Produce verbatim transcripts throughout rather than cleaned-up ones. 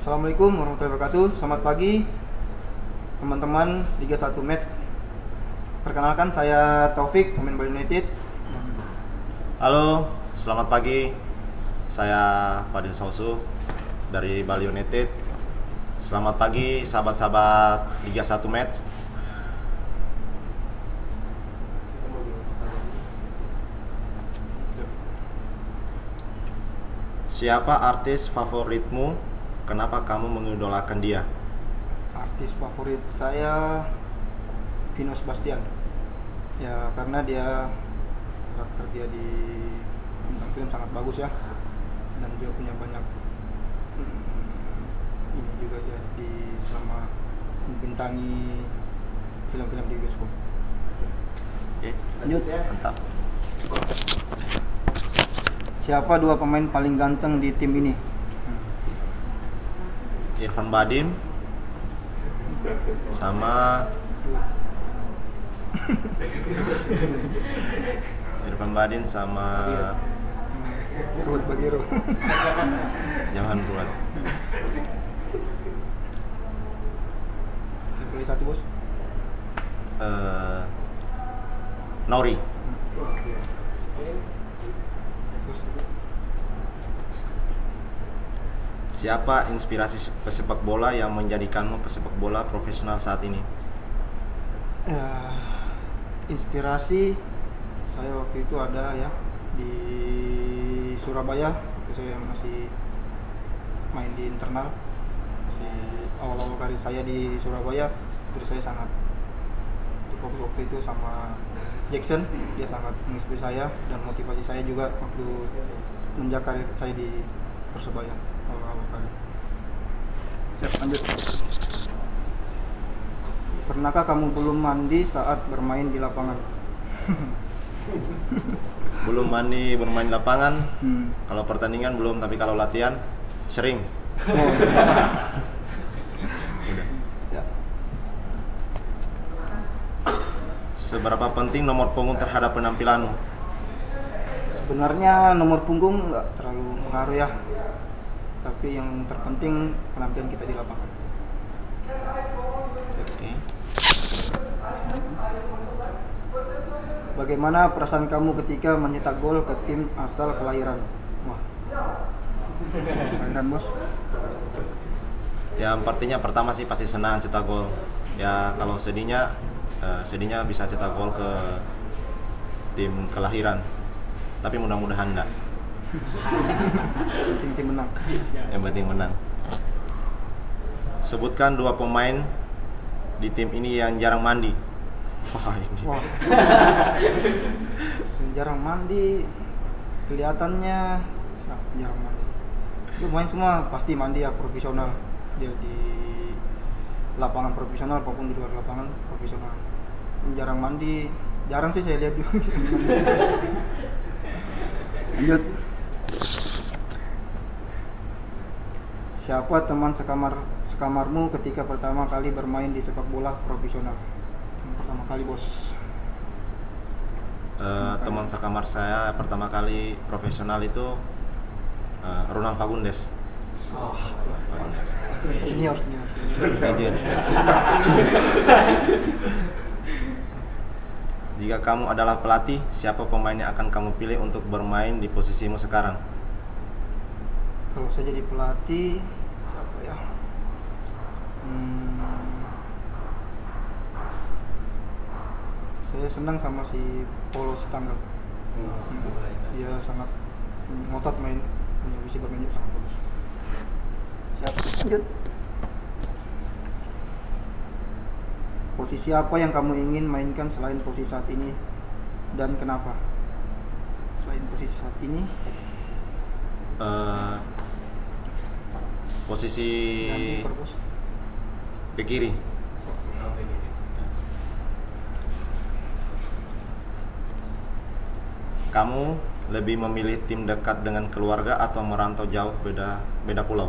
Assalamualaikum warahmatullahi wabarakatuh. Selamat pagi teman-teman Liga satu Match. Perkenalkan, saya Taufik, pemain Bali United. Halo, selamat pagi. Saya Fadil Sausu dari Bali United. Selamat pagi sahabat-sahabat Liga satu Match. Siapa artis favoritmu? Kenapa kamu mengidolakan dia? Artis favorit saya Vino Sebastian. Ya, karena dia karakter dia di bintang film sangat bagus ya. Dan dia punya banyak hmm, ini juga ya di selama membintangi film-film di bioskop. Oke, Lanjut ya. mantap. Siapa dua pemain paling ganteng di tim ini? Irfan Badim sama Irfan Badim sama Ruud Bagiro. jangan buat Saya pilih satu, bos. eh, Nori. Siapa inspirasi pesepak bola yang menjadikanmu pesepak bola profesional saat ini? Ya, inspirasi saya waktu itu ada ya di Surabaya, waktu saya masih main di internal, masih awal-awal karir saya di Surabaya. Terus saya sangat fokus waktu itu sama Jackson, dia sangat menginspirasi saya dan motivasi saya juga waktu menjak karir saya di Persebaya awal-awal karir. Siap, lanjut. Pernahkah kamu belum mandi saat bermain di lapangan? Belum mandi bermain lapangan. Hmm. Kalau pertandingan belum, tapi kalau latihan sering. Oh, Udah. ya. Seberapa penting nomor punggung terhadap penampilanmu? Sebenarnya nomor punggung nggak terlalu mengaruh ya, tapi yang terpenting penampilan kita di lapangan. Oke. Bagaimana perasaan kamu ketika mencetak gol ke tim asal kelahiran? Wah, kelahiran, bos. Ya, artinya pertama sih pasti senang cetak gol. Ya kalau sedihnya, eh, sedihnya bisa cetak gol ke tim kelahiran. Tapi mudah-mudahan enggak. Penting tim menang. Yang penting menang. Sebutkan dua pemain di tim ini yang jarang mandi. Wah, ini. Wah, yang jarang mandi, kelihatannya jarang mandi. Itu main semua pasti mandi ya, profesional. Dia di lapangan profesional maupun di luar lapangan profesional. Yang jarang mandi, jarang sih saya lihat juga. Lanjut. Siapa teman sekamar sekamarmu ketika pertama kali bermain di sepak bola profesional? Yang pertama kali, bos. Eh, teman sekamar saya pertama kali profesional itu eh, Ronald Fagundes. Oh, senior, senior. Legend. Jika kamu adalah pelatih, siapa pemain yang akan kamu pilih untuk bermain di posisimu sekarang? Kalau saya jadi pelatih, siapa ya? Hmm, saya senang sama si Paulo Sitanggang. Hmm, dia sangat ngotot main, punya visi bermain juga sangat bagus. Siap, lanjut. Posisi apa yang kamu ingin mainkan selain posisi saat ini dan kenapa? Selain posisi saat ini, Eh, posisi ganti per, bos. bek kiri. Kamu lebih memilih tim dekat dengan keluarga atau merantau jauh beda beda pulau?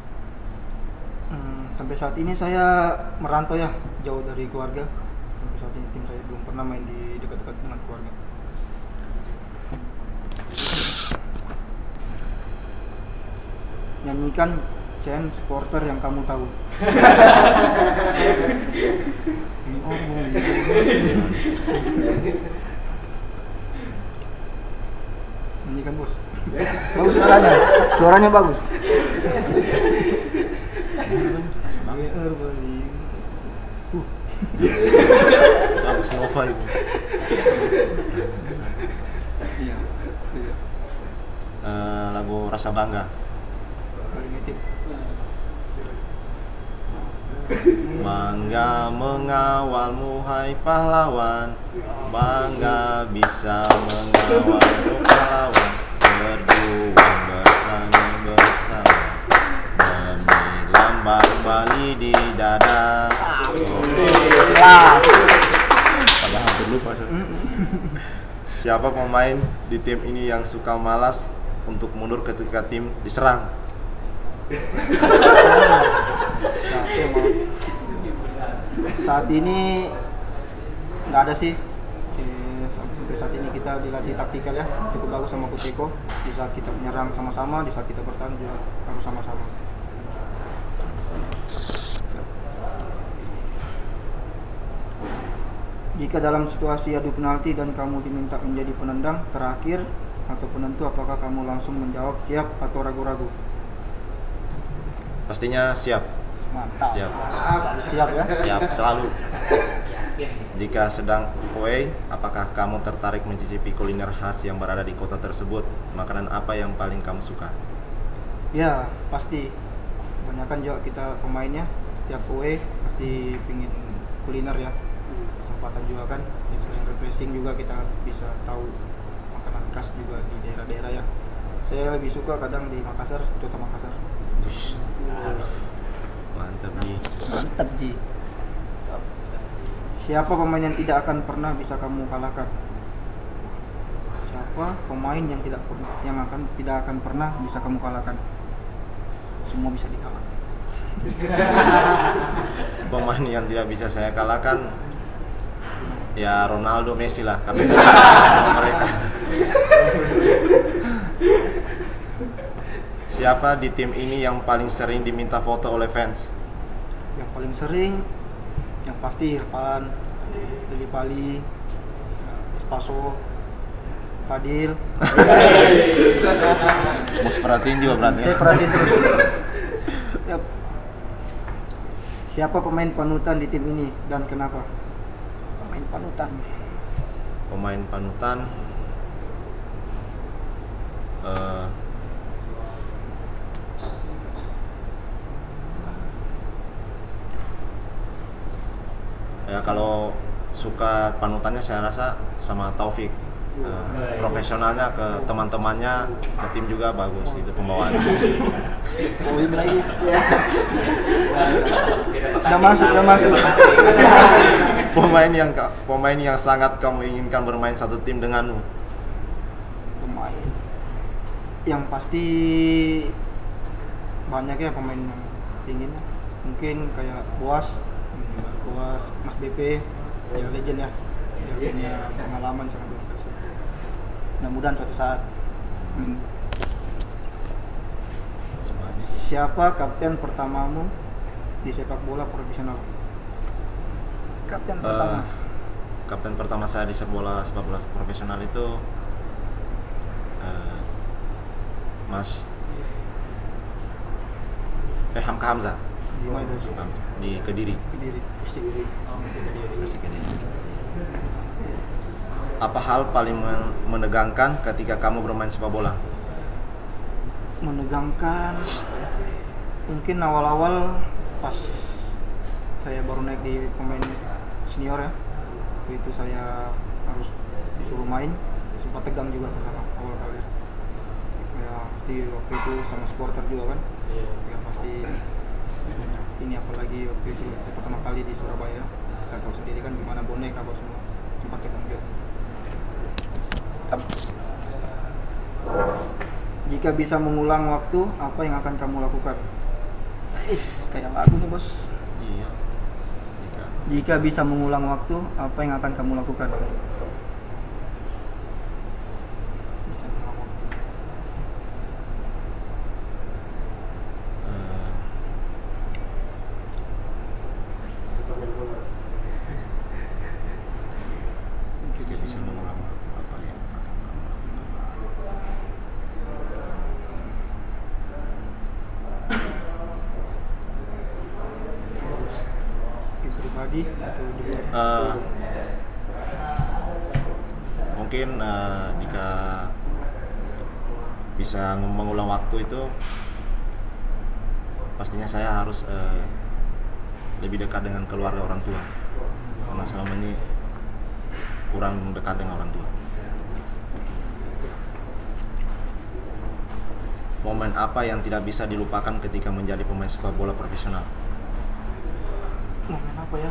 Hmm, sampai saat ini saya merantau ya, jauh dari keluarga. Sampai saat ini tim saya belum pernah main di dekat-dekat dengan keluarga. Nyanyikan Chen supporter yang kamu tahu. Ini omong. Ini kan bos. Bagus suaranya. Suaranya bagus. Uh. Bagus Nova itu. Iya. Iya. Eh, lagu Rasa Bangga. Limited. Bangga mengawalmu hai pahlawan, bangga bisa mengawalmu pahlawan, berjuang bertani bersama demi lambang Bali di dada. Padahal hampir lupa sih. Siapa pemain di tim ini yang suka malas untuk mundur ketika tim diserang? Saat ini nggak ada sih. Eh, sampai saat ini kita dilatih taktikal ya, cukup bagus sama Coach Eko. Di saat kita menyerang sama-sama, di saat kita bertahan juga harus sama-sama. Jika dalam situasi adu penalti dan kamu diminta menjadi penendang terakhir atau penentu, apakah kamu langsung menjawab siap atau ragu-ragu? Pastinya siap. Mantap. Siap. Siap ya? Siap selalu. Jika sedang away, apakah kamu tertarik mencicipi kuliner khas yang berada di kota tersebut? Makanan apa yang paling kamu suka? Ya, pasti. Kebanyakan juga kita pemainnya setiap away pasti pingin kuliner ya. Kesempatan juga kan. Ya, selain refreshing juga kita bisa tahu makanan khas juga di daerah-daerah ya. Saya lebih suka kadang di Makassar, Coto Makassar. Mantap nih. Mantap Ji. Siapa pemain yang tidak akan pernah bisa kamu kalahkan? Siapa pemain yang tidak pernah yang akan tidak akan pernah bisa kamu kalahkan? Semua bisa dikalahkan. Pemain yang tidak bisa saya kalahkan ya Ronaldo, Messi lah, karena saya kalah sama mereka. Siapa di tim ini yang paling sering diminta foto oleh fans? Yang paling sering, yang pasti Irfan, Lili Pali, Spaso, Fadil. Bos perhatiin juga berarti. Saya perhatiin terus. Yap. Siapa pemain panutan di tim ini dan kenapa? Pemain panutan. Pemain panutan. Uh, ya kalau suka panutannya saya rasa sama Taufik. Uh, profesionalnya ke teman-temannya, ke tim juga bagus, itu pembawaan. Win lagi. Sudah masuk, sudah masuk. Pemain yang pemain yang sangat kamu inginkan bermain satu tim denganmu. Pemain yang pasti banyak ya pemain yang ingin. Mungkin kayak Boas, Boas, Mas B P, ya legend ya. Dia punya pengalaman sangat luar biasa. Mudah-mudahan suatu saat. Hmm. Siapa kapten pertamamu di sepak bola profesional? Kapten pertama. Uh, kapten pertama saya di sepak bola sepak bola profesional itu uh, Mas eh Hamka Hamzah. Hamzah di Kediri. Kediri. Kediri. Persik Kediri. Apa hal paling menegangkan ketika kamu bermain sepak bola? Menegangkan mungkin awal-awal pas saya baru naik di pemain senior ya, waktu itu saya harus disuruh main, sempat tegang juga pertama awal kali ya, pasti waktu itu sama supporter juga kan ya, pasti ini apalagi waktu itu pertama kali di Surabaya, kita tahu sendiri kan gimana bonek apa semua, sempat tegang juga. Jika bisa mengulang waktu, apa yang akan kamu lakukan? Is, kayak lagu nih bos. Iya. Jika Jika bisa mengulang waktu, apa yang akan kamu lakukan? Bisa mengulang waktu. uh, terjadi atau di Uh, mungkin uh, jika bisa mengulang waktu itu pastinya saya harus uh, lebih dekat dengan keluarga orang tua, karena selama ini kurang dekat dengan orang tua. Momen apa yang tidak bisa dilupakan ketika menjadi pemain sepak bola profesional? Momen apa ya?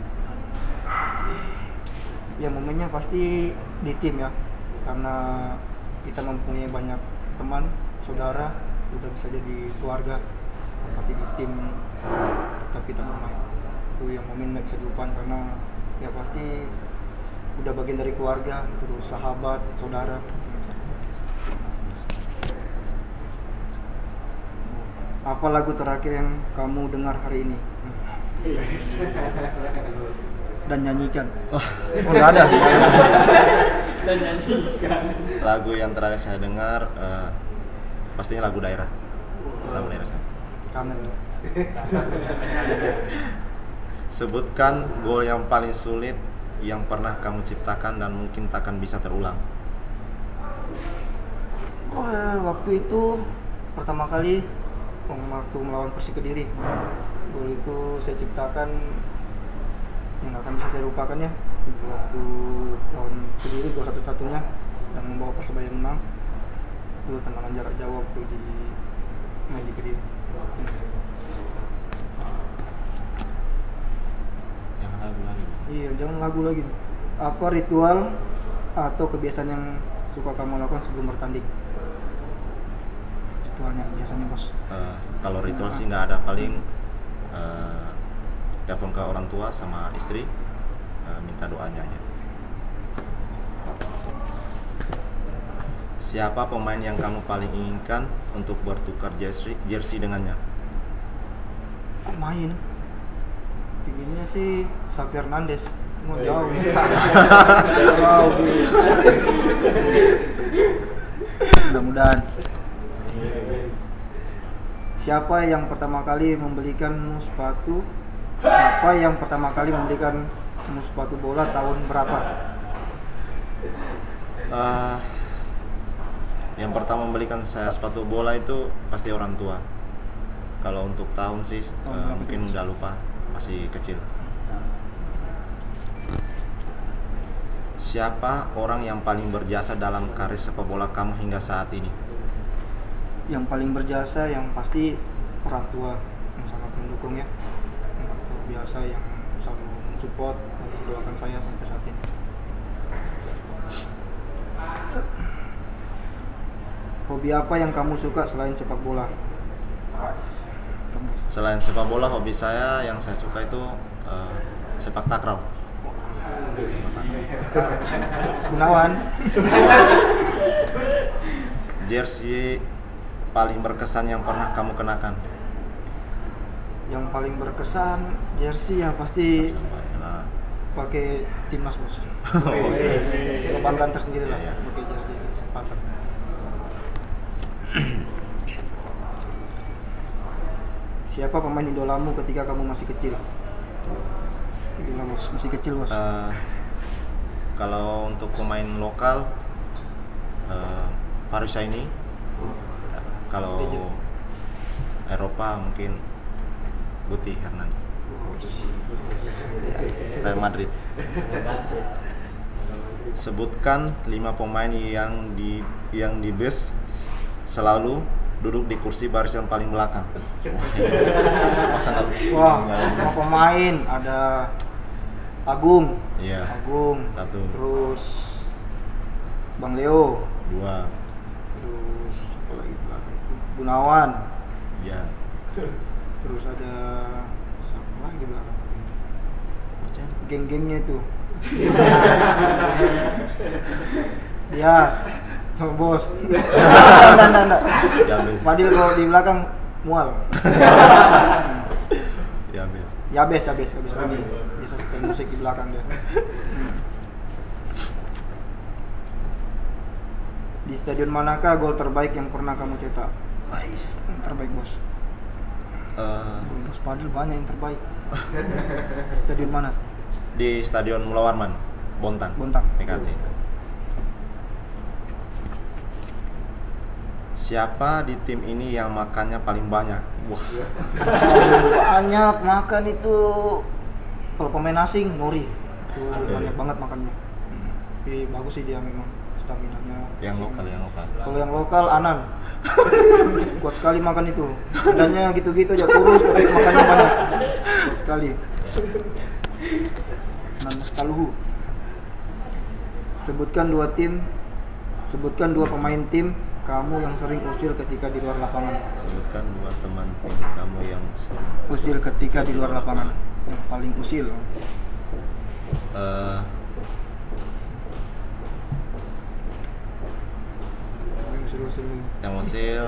Ya momennya pasti di tim ya, karena kita mempunyai banyak teman, saudara, udah bisa jadi keluarga. Pasti di tim tetap kita bermain. Itu yang momen nggak bisa dilupakan, karena ya pasti udah bagian dari keluarga, terus sahabat, saudara. Apa lagu terakhir yang kamu dengar hari ini? Dan nyanyikan. Oh, oh nggak ada. Dan nyanyikan. Lagu yang terakhir saya dengar uh, pastinya lagu daerah. Lagu daerah saya. Kangen. Sebutkan gol yang paling sulit yang pernah kamu ciptakan dan mungkin takkan bisa terulang. Oh, waktu itu pertama kali waktu melawan Persik Kediri, gol itu saya ciptakan yang akan bisa saya lupakan ya. Itu waktu lawan Kediri, gol satu-satunya dan membawa Persebaya menang. Itu tendangan jarak jauh waktu di main di Kediri. Jangan lagu lagi. Iya, jangan lagu lagi. Apa ritual atau kebiasaan yang suka kamu lakukan sebelum bertanding? Ritualnya biasanya bos. Uh, kalau ritual sih nggak ada, paling uh, telepon ke orang tua sama istri, uh, minta doanya aja. Siapa pemain yang kamu paling inginkan untuk bertukar jersey jersey dengannya? Main pinginnya sih Xavi Hernandez, mau jauh jauh mudah-mudahan. Siapa yang pertama kali membelikanmu sepatu siapa yang pertama kali membelikanmu sepatu bola tahun berapa? Uh, yang pertama membelikan saya sepatu bola itu pasti orang tua. Kalau untuk tahun sih uh, mungkin udah lupa, masih kecil. Siapa orang yang paling berjasa dalam karir sepak bola kamu hingga saat ini? Yang paling berjasa yang pasti orang tua yang sangat mendukung ya, yang luar biasa, yang selalu mensupport dan mendoakan saya sampai saat ini. Hobi apa yang kamu suka selain sepak bola? Selain sepak bola, hobi saya yang saya suka itu uh, sepak takraw. Gunawan. Jersey paling berkesan yang pernah kamu kenakan? Yang paling berkesan jersey ya pasti Nah, pakai timnas bos. Kebanggaan tersendiri lah ya, ya. pakai jersey sepatu. Siapa pemain idolamu ketika kamu masih kecil? Idola bos, masih kecil bos. Uh, kalau untuk pemain lokal, uh, Faris Saini. Kalau Legend. Eropa mungkin Guti Hernandez. Real Madrid. Sebutkan lima pemain yang di yang di bus selalu duduk di kursi baris yang paling belakang. Masa nggak? Wah, lima pemain ada Agung. Iya. Agung. Satu. Terus Bang Leo. Dua. Terus apa lagi belakang? Gunawan. Iya. Terus ada siapa lagi belakang? Macam? Geng-gengnya itu. Dias, sama bos. Enggak, enggak, enggak. Yabes. Fadil kalau di belakang mual. Yabes. Yabes, Yabes, Yabes Roni. Biasa setel musik di belakang dia. Hmm. Di stadion manakah gol terbaik yang pernah kamu cetak? Nice, yang terbaik bos. Eh, Bos padel banyak yang terbaik. Stadion mana? di Stadion Mula Warman, Bontang. Bontang. P K T. Siapa di tim ini yang makannya paling banyak? Wah, Banyak makan itu. Kalau pemain asing Nori itu banyak banget makannya. Hmm. Tapi bagus sih dia memang staminanya. yang lokal, yang lokal. Kalau yang lokal Anan. Kuat sekali makan itu. Badannya gitu-gitu aja kurus tapi makannya banyak. Kuat sekali. Anan Mustaluhu. Sebutkan dua tim. Sebutkan dua pemain tim kamu yang sering usil ketika di luar lapangan. Sebutkan dua teman tim kamu yang sering Usil ketika di luar lapangan. Yang paling usil. Eh, Usil-usil ini. yang usil.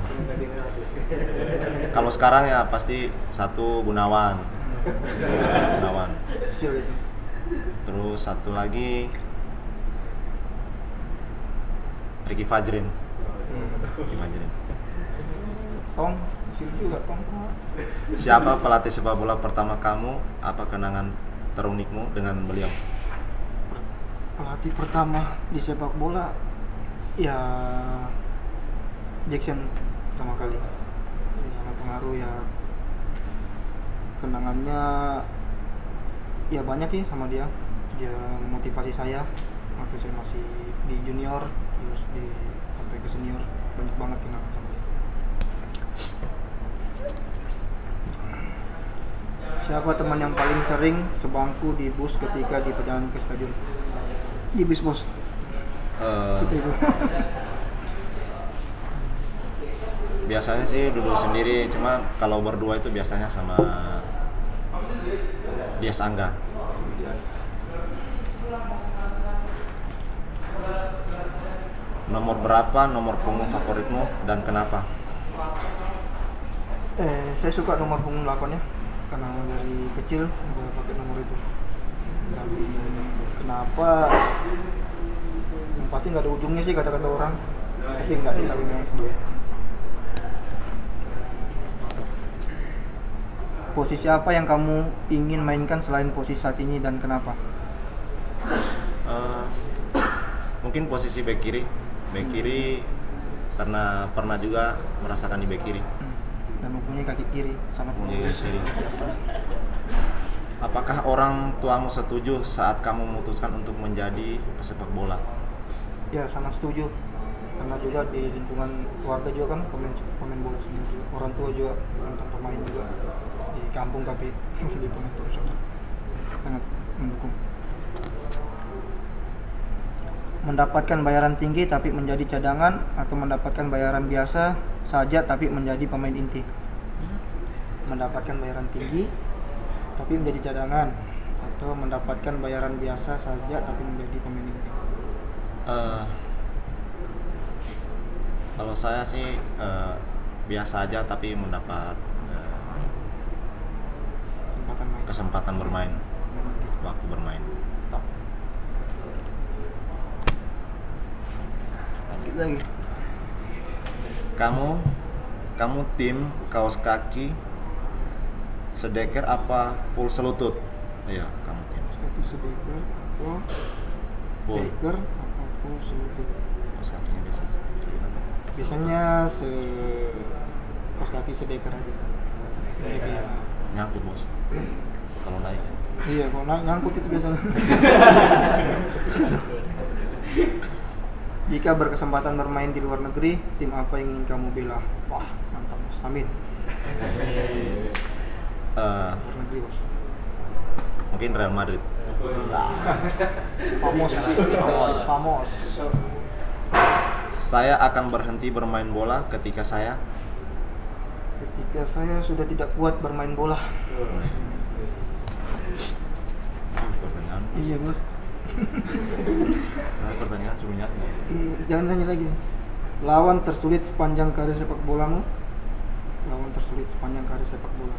Kalau sekarang ya pasti satu Gunawan. Gunawan. Usil itu. Terus satu lagi Ricky Fajrin. Ricky Fajrin. Tong, usil juga Tong. Siapa pelatih sepak bola pertama kamu? Apa kenangan terunikmu dengan beliau? Pelatih pertama di sepak bola ya Jackson pertama kali. Sangat pengaruh ya. Kenangannya ya banyak sih sama dia. Dia motivasi saya waktu saya masih di junior terus di sampai ke senior, banyak banget kenangan sama dia. Siapa teman yang paling sering sebangku di bus ketika di perjalanan ke stadion? Di bis bos. Eh, Kita itu. biasanya sih duduk sendiri, cuma kalau berdua itu biasanya sama Dias Angga. Nomor berapa nomor punggung favoritmu dan kenapa? Eh, saya suka nomor punggung delapan ya, karena dari kecil udah pakai nomor itu. Tapi kenapa? Yang pasti nggak ada ujungnya sih kata-kata orang. Tapi nggak sih, tapi memang sendiri. Posisi apa yang kamu ingin mainkan selain posisi saat ini dan kenapa? Eh, mungkin posisi bek kiri, bek kiri karena pernah juga merasakan di bek kiri. Dan mempunyai kaki kiri sangat Mempunyai bagus. kaki kiri. Apakah orang tuamu setuju saat kamu memutuskan untuk menjadi pesepak bola? Ya sangat setuju, karena juga di lingkungan keluarga juga kan pemain pemain bola semua juga. Orang tua juga mantan pemain juga di kampung tapi di pemain profesional, sangat mendukung. Mendapatkan bayaran tinggi tapi menjadi cadangan atau mendapatkan bayaran biasa saja tapi menjadi pemain inti? Mendapatkan bayaran tinggi tapi menjadi cadangan atau mendapatkan bayaran biasa saja tapi menjadi pemain inti? Eh, kalau saya sih eh, biasa aja tapi mendapat eh, Kesempatan main. kesempatan bermain, waktu bermain. Dikit lagi. Kamu, kamu tim kaos kaki sedeker apa full selutut? Iya, kamu tim Satu sedeker atau full deker atau full selutut? kaos kakinya biasa. Biasanya se kaos kaki sedeker aja. Sedeker ya. Nyangkut bos. Kalau naik ya. Iya, kalau naik nyangkut itu biasanya. Jika berkesempatan bermain di luar negeri, tim apa yang ingin kamu bela? Wah, mantap Mas. Amin. Eh, Luar negeri, Bos. mungkin Real Madrid. Famos. Famos. Famos. Saya akan berhenti bermain bola ketika saya Ketika saya sudah tidak kuat bermain bola. pertanyaan. Iya, Bos. Nah, pertanyaan cuma nyata. Hmm, Jangan nanya lagi. Lawan tersulit sepanjang karir sepak bolamu? Lawan tersulit sepanjang karir sepak bola.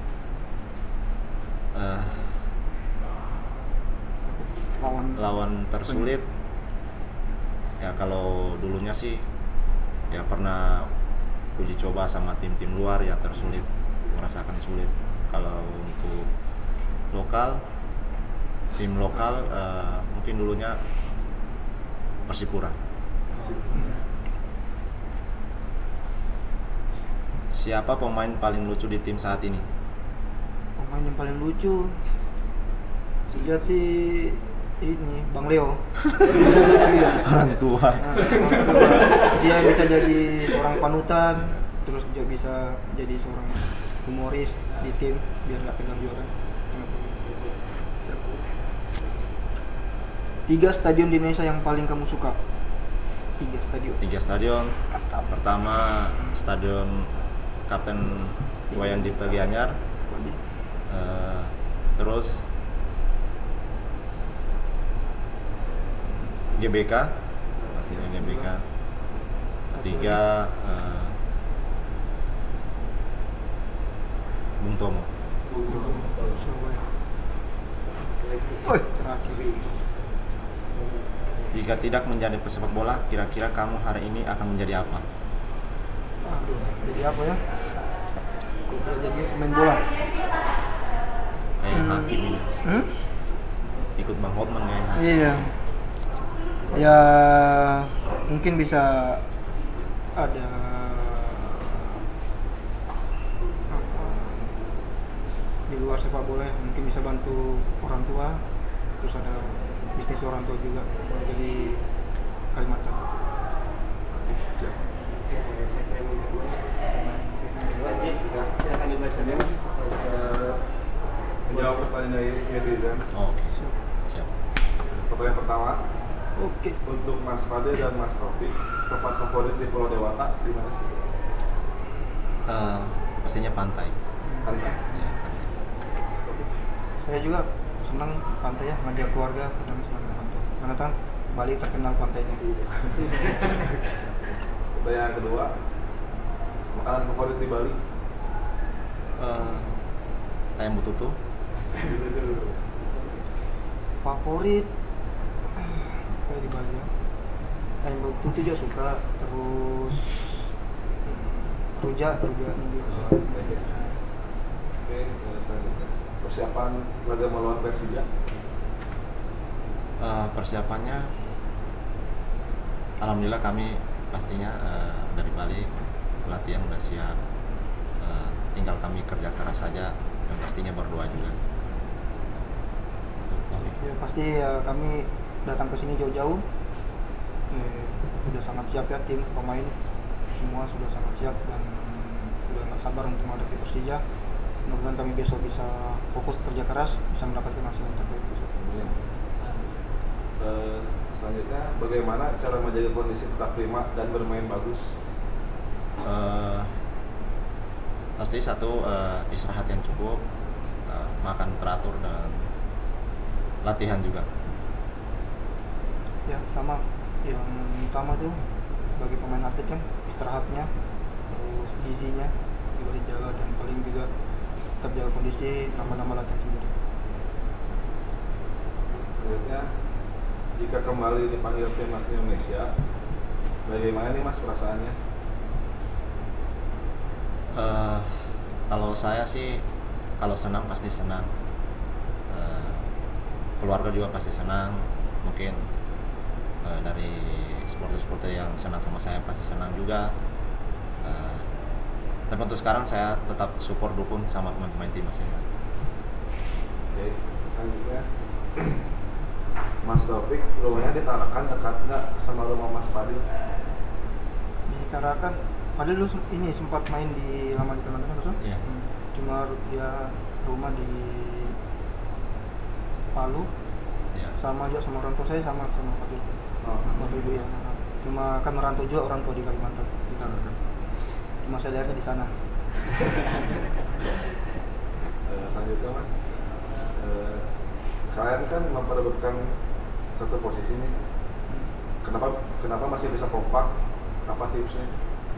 Eh, Lawan lawan tersulit ya kalau dulunya sih ya pernah uji coba sama tim-tim luar ya tersulit merasakan sulit. Kalau untuk lokal, tim lokal uh, mungkin dulunya Persipura. Siapa pemain paling lucu di tim saat ini? Pemain yang paling lucu, saya lihat sih ini Bang Leo. Orang tua. Nah, dia bisa jadi seorang panutan, terus juga bisa jadi seorang humoris di tim biar nggak tegang juga kan. Tiga stadion di Indonesia yang paling kamu suka? Tiga stadion. Tiga stadion. Pertama Stadion Kapten Wayan Dipta Gianyar. Uh, terus G B K, pastinya G B K. Ketiga uh, Bung Tomo. Woi, terakhir. Jika tidak menjadi pesepak bola, kira-kira kamu hari ini akan menjadi apa? Aduh, jadi apa ya? Gue udah jadi pemain bola. Kayak Hmm. Hakim ini. Hmm? Ikut Bang Hotman kayaknya. Iya. Ya mungkin bisa ada apa di luar sepak bola ya. Mungkin bisa bantu orang tua, terus ada bisnis orang tua juga jadi Kalimantan. Silakan dibaca Mas. Menjawab pertanyaan dari netizen. Oh, oke. Siap. Pertanyaan pertama, Oke. untuk Mas Fadil dan Mas Taufik, tempat favorit di Pulau Dewata di mana sih? Uh, pastinya pantai. Pantai. Ya, pantai. Mas Taufik. Saya juga senang pantai ya, ngajak keluarga kadang senang ke pantai. Karena kan Bali terkenal pantainya. Pertanyaan kedua, makanan favorit di Bali? Uh, ayam betutu. Favorit kayak di Bali ya, ayam betutu juga suka, terus hmm, rujak rujak juga. Oke, eh, selanjutnya persiapan laga melawan Persija. Uh, persiapannya, alhamdulillah kami pastinya uh, dari Bali latihan udah siap. Uh, tinggal kami kerja keras saja dan pastinya berdoa juga. Ya pasti ya, kami datang ke sini jauh-jauh. Eh, sudah sangat siap ya, tim pemain semua sudah sangat siap dan sudah nggak sabar untuk menghadapi Persija. Mudah-mudahan kami besok bisa fokus kerja keras, bisa mendapatkan hasil yang terbaik besok. Kemudian, eh, selanjutnya, bagaimana cara menjaga kondisi tetap prima dan bermain bagus? Uh, pasti satu uh, istirahat yang cukup, uh, makan teratur dan latihan juga. Ya sama, yang utama tuh bagi pemain atlet kan istirahatnya, terus gizinya juga dijaga dan paling juga tetap jaga kondisi, nambah-nambah latihan sendiri. Selanjutnya, jika kembali dipanggil timnas Indonesia, bagaimana nih Mas perasaannya? Uh, kalau saya sih, kalau senang pasti senang. Uh, keluarga juga pasti senang. Mungkin uh, dari supporter-supporter yang senang sama saya pasti senang juga. Uh, tapi untuk sekarang saya tetap support, dukung sama pemain-pemain timnas ini. Oke, selanjutnya, Mas Taufik, rumahnya di Tarakan dekat nggak sama rumah Mas Fadil? Di Tarakan, Fadil dulu sem- ini sempat main di lama di Kalimantan kan? Iya. Hmm. Cuma dia rumah di Palu, Ya. sama aja sama orang tua saya sama sama Fadil. Oh, Bapak ibu ya. Cuma kan merantau juga orang tua di Kalimantan, di Tarakan. Cuma saya lihatnya di sana. Eh, selanjutnya Mas, eh, kalian kan memperebutkan satu posisi nih. Kenapa kenapa masih bisa kompak? Apa tipsnya?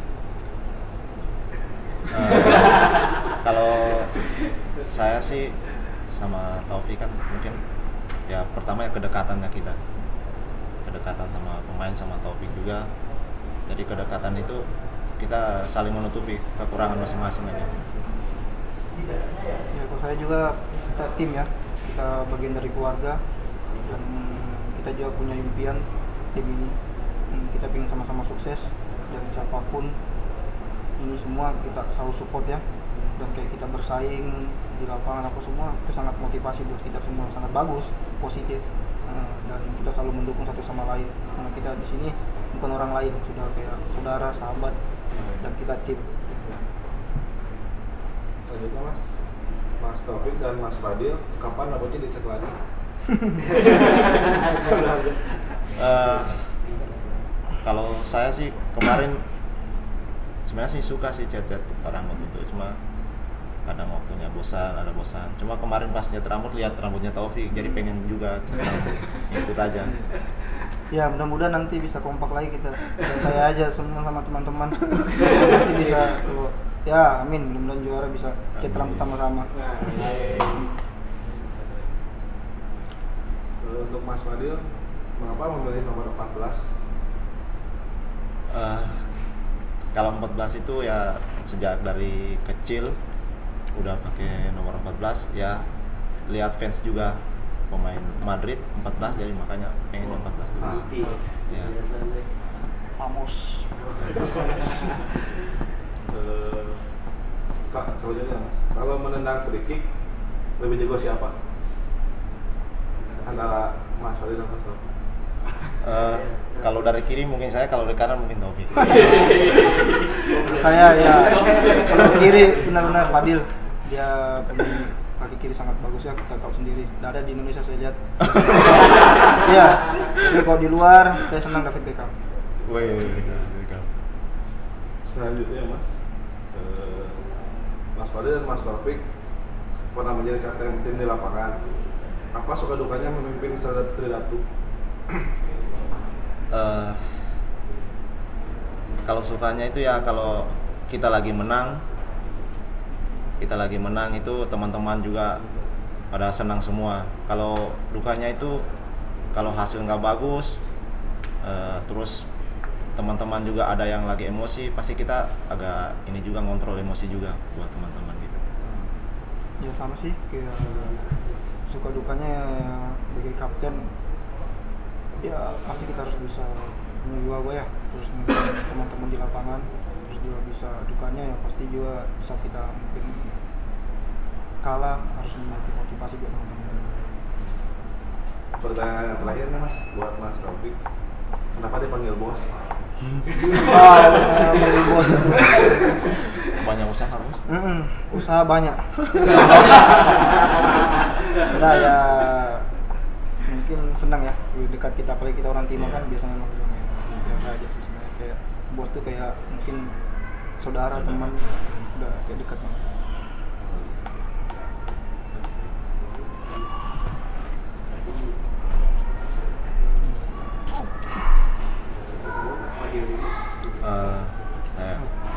Uh, kalau saya sih sama Taufik kan mungkin ya pertama ya kedekatannya kita, kedekatan sama pemain sama Taufik juga. Jadi kedekatan itu kita saling menutupi kekurangan masing-masing aja. Ya kalau saya juga kita tim ya, kita bagian dari keluarga dan kita juga punya impian tim ini. Hmm, kita ingin sama-sama sukses dan siapapun ini semua kita selalu support ya, dan kayak kita bersaing di lapangan apa semua itu sangat motivasi buat kita semua, sangat bagus, positif. Hmm, dan kita selalu mendukung satu sama lain karena kita di sini bukan orang lain, sudah kayak saudara, sahabat, dan kita tim. Selanjutnya Mas, Mas Taufik dan Mas Fadil, kapan rambutnya dicek lagi? Eh, kalau saya sih kemarin sebenarnya sih suka sih cat-cat rambut itu, cuma kadang waktunya bosan, ada bosan. Cuma kemarin pas cat rambut lihat rambutnya Taufik, jadi pengen juga cat rambut. Ikut aja. Ya mudah-mudahan nanti bisa kompak lagi kita, dan saya aja semua sama teman-teman pasti bisa. Ya amin, mudah-mudahan juara bisa cat rambut sama-sama. Untuk Mas Fadil, mengapa memilih nomor empat belas? Uh, kalau empat belas itu ya sejak dari kecil udah pakai nomor empat belas ya, lihat fans juga pemain Madrid empat belas, jadi makanya pengen empat belas terus. Ya. Famos. Uh, Kak, selanjutnya Mas, kalau menendang free kick lebih jago siapa? Antara Mas Fadil dan Mas Taufik? Uh, kalau dari kiri mungkin saya, kalau dari kanan mungkin Taufik. Saya ya kalau kiri benar-benar Fadil, dia punya kaki kiri sangat bagus ya, kita tahu sendiri. Nggak ada di Indonesia saya lihat. Iya, tapi kalau di luar saya senang David Beckham. Woi, Selanjutnya Mas, uh, Mas Fadil dan Mas Taufik pernah menjadi kapten tim di lapangan. Apa suka dukanya memimpin Sahadat Tridatu? Uh, kalau sukanya itu ya kalau kita lagi menang, kita lagi menang itu teman-teman juga pada senang semua. Kalau dukanya itu kalau hasil nggak bagus, uh, terus teman-teman juga ada yang lagi emosi, pasti kita agak ini juga ngontrol emosi juga buat teman-teman gitu. Ya sama sih, kayak suka dukanya sebagai kapten ya pasti kita harus bisa menjual ya, terus mungkin teman-teman di lapangan, terus juga bisa dukanya ya pasti juga bisa kita mungkin kalah, harus memiliki motivasi buat teman-teman. Pertanyaan yang terakhir nih Mas, buat Mas Taufik, kenapa dipanggil bos? Wah, beli bos. Banyak usaha bos. Mm-mm, usaha banyak. Udah ya mungkin senang ya di dekat kita, apalagi kita orang timur kan biasanya memang biasa aja sih sebenarnya, kayak bos tuh kayak mungkin saudara, teman, udah kayak dekat banget. Uh, saya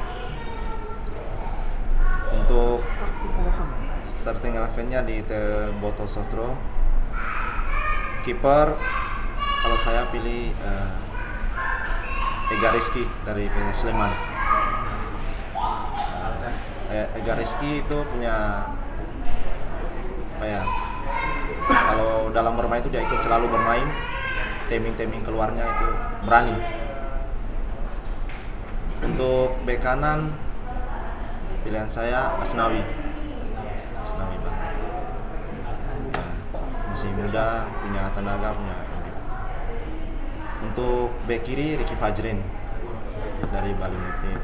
untuk starting eleven-nya di Te Boto Sostro, kiper kalau saya pilih uh, Ega Rizky dari P S Sleman. Uh, Ega Rizky itu punya apa ya? Kalau dalam bermain itu dia ikut selalu bermain, timing-timing keluarnya itu berani. Untuk bek kanan pilihan saya Asnawi. Asnawi banget. Ya, masih muda, punya tenaga, punya. Untuk bek kiri Ricky Fajrin dari Bali United.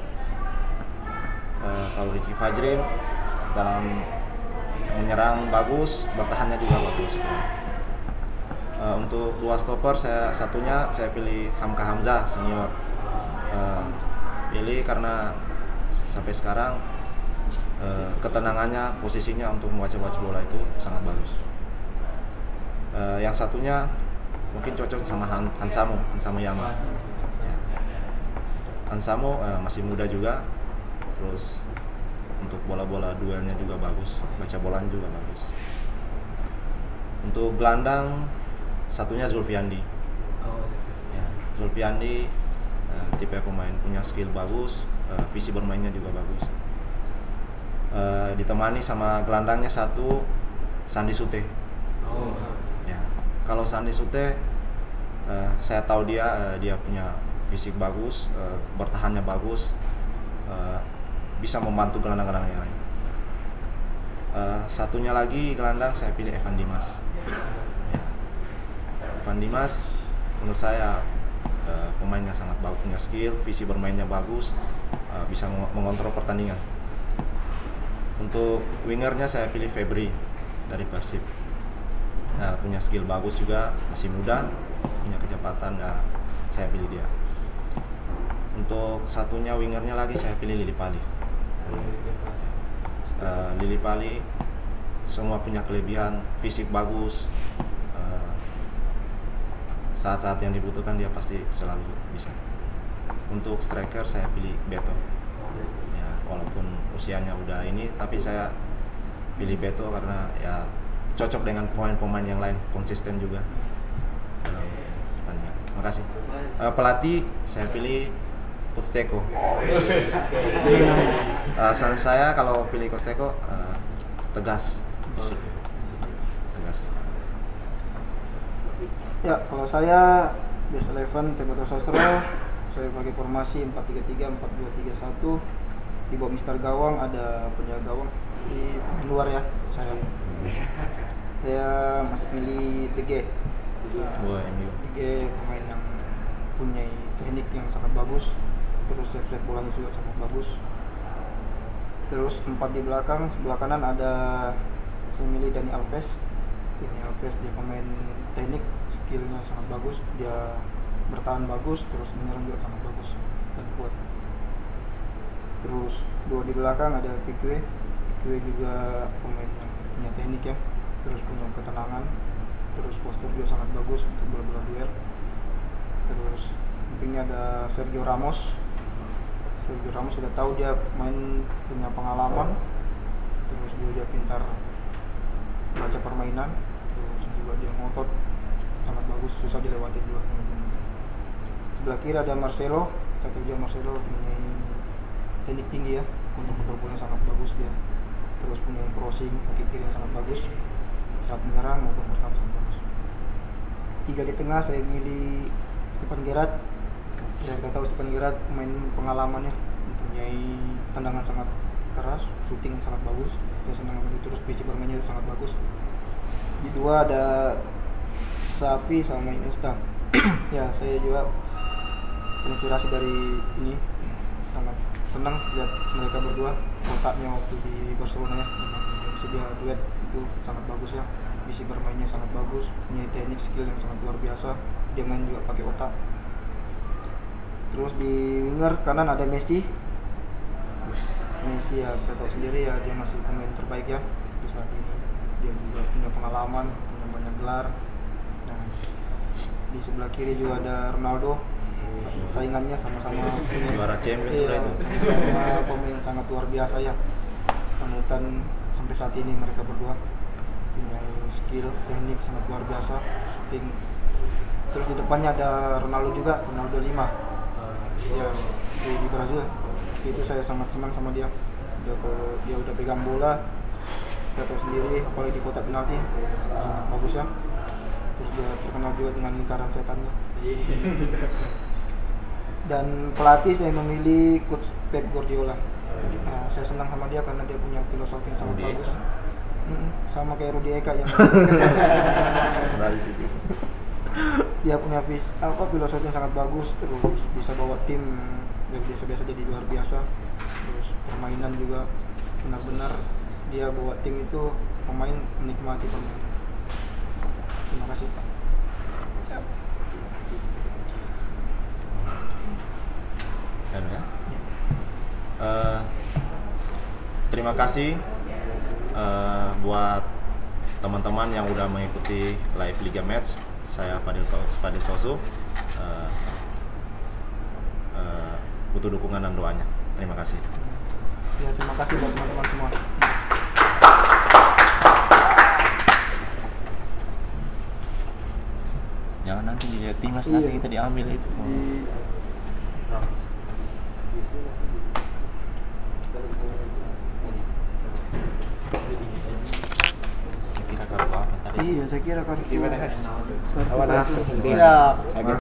Uh, kalau Ricky Fajrin dalam menyerang bagus, bertahannya juga bagus. Uh, untuk dua stopper saya satunya saya pilih Hamka Hamzah senior. Uh, pilih karena sampai sekarang uh, ketenangannya, posisinya untuk membaca-baca bola itu sangat bagus. Uh, yang satunya mungkin cocok sama Han, Hansamo, Hansamo Yama. Ya. Hansamo uh, masih muda juga, terus untuk bola-bola duelnya juga bagus, baca bolanya juga bagus. Untuk gelandang satunya Zulfiandi. Ya, Zulfiandi uh, tipe pemain punya skill bagus, uh, visi bermainnya juga bagus. uh, ditemani sama gelandangnya satu Sandi Sute. Oh. Ya, kalau Sandi Sute uh, saya tahu dia uh, dia punya fisik bagus, uh, bertahannya bagus, uh, bisa membantu gelandang-gelandang yang lain. Uh, satunya lagi gelandang saya pilih Evan Dimas. Ya. Evan Dimas menurut saya uh, pemainnya sangat bagus, punya skill, visi bermainnya bagus, uh, bisa mengontrol pertandingan. Untuk wingernya saya pilih Febri dari Persib. Nah, punya skill bagus juga, masih muda, punya kecepatan, nah, saya pilih dia. Untuk satunya wingernya lagi saya pilih Lili Pali. Uh, Lili Pali semua punya kelebihan, fisik bagus, uh, saat-saat yang dibutuhkan dia pasti selalu bisa. Untuk striker saya pilih Beto. Ya, walaupun usianya udah ini, tapi saya pilih Beto karena ya cocok dengan pemain-pemain yang lain, konsisten juga dalam pertandingan. Makasih. Uh, pelatih saya pilih Kosteko. Alasan saya kalau pilih Kosteko uh, tegas, disiplin, tegas. Ya, kalau saya Best Eleven Teboto Sosro, saya pakai formasi empat tiga tiga, empat dua tiga satu. Di bawah Mister Gawang ada penjaga gawang di pemain luar ya. Saya saya masih pilih D G. Dua M U. D G pemain yang punya teknik yang sangat bagus, terus save-save bolanya juga sangat bagus. Terus empat di belakang, sebelah kanan ada saya milih Dani Alves. Dani Alves dia pemain teknik, skillnya sangat bagus, dia bertahan bagus, terus menyerang juga sangat bagus dan kuat. Terus dua di belakang ada Pikwe. Pikwe juga pemain yang punya teknik ya, terus punya ketenangan, terus postur juga sangat bagus untuk bola-bola duel. Terus sampingnya ada Sergio Ramos. Sergio Ramos sudah tahu dia main, punya pengalaman, terus juga dia pintar baca permainan, terus juga dia ngotot sangat bagus, susah dilewati juga. Sebelah kiri ada Marcelo. Kita tahu dia Marcelo punya teknik tinggi ya, untuk kontrol bolanya sangat bagus dia, terus punya crossing kaki kiri yang sangat bagus, saat menyerang maupun bertahan sangat bagus. Tiga di tengah saya pilih Stefan Gerrard. Ya, kita tahu Stefan Gerrard pemain pengalamannya, mempunyai tendangan sangat keras, shooting yang sangat bagus, saya senang sama dia, terus visi bermainnya sangat bagus. Di dua ada Xavi sama Iniesta. Ya, saya juga terinspirasi dari ini, sangat senang lihat mereka berdua, otaknya waktu di Barcelona ya, memang sedia duet itu sangat bagus ya, visi bermainnya sangat bagus, punya teknik skill yang sangat luar biasa, dia main juga pakai otak. Terus di winger kanan ada Messi. Messi ya kita tahu sendiri ya, dia masih pemain terbaik ya di saat ini, dia juga punya pengalaman, punya banyak gelar. Nah, di sebelah kiri juga ada Ronaldo, saingannya sama-sama punya Juara Champions iya, itu. sama pemain yang sangat luar biasa ya, panutan sampai saat ini mereka berdua, punya skill teknik sangat luar biasa, shooting. Terus di depannya ada Ronaldo juga, Ronaldo lima ya, di, di Brazil. Itu saya sangat senang sama dia, dia kalau dia udah pegang bola, kita tahu sendiri apalagi di kotak penalti sangat bagus ya. Terus dia terkenal juga dengan lingkaran setannya. Dan pelatih saya memilih coach Pep Guardiola. Nah, saya senang sama dia karena dia punya filosofi yang sangat Rudi bagus. Eka. Mm, sama kayak Rudi Eka yang dia punya vis apa filosofi yang sangat bagus, terus bisa bawa tim dari biasa-biasa jadi luar biasa. Terus permainan juga benar-benar dia bawa tim itu pemain menikmati permainan. Terima kasih Pak. Kan ya. Uh, terima kasih uh, buat teman-teman yang udah mengikuti live Liga Match. Saya Fadil Fadil Sosu. Uh, uh, butuh dukungan dan doanya. Terima kasih. Ya, terima kasih buat teman-teman semua. Jangan nanti dilihat timnas, Iya. nanti kita diambil itu. Di- Iya, saya kira kartu. Gimana, Mas? Kartu, Awan, kartu. ah. Siap. Agak